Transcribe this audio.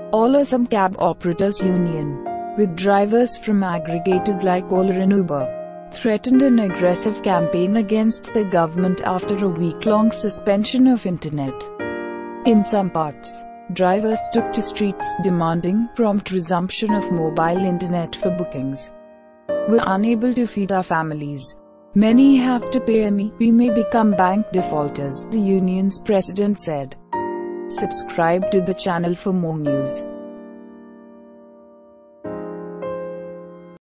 Ola Assam Cab Operators Union, with drivers from aggregators like Ola and Uber, threatened an aggressive campaign against the government after a week-long suspension of internet. In some parts, drivers took to streets demanding prompt resumption of mobile internet for bookings. "We're unable to feed our families. Many have to pay EMI. We may become bank defaulters," the union's president said. Subscribe to the channel for more news.